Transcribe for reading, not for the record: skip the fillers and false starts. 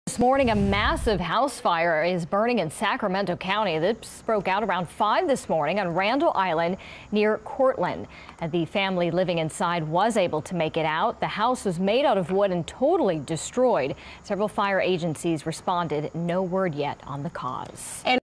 This morning, a massive house fire is burning in Sacramento County. This broke out around 5 this morning on Randle Island near Courtland. The family living inside was able to make it out. The house was made out of wood and totally destroyed. Several fire agencies responded. No word yet on the cause.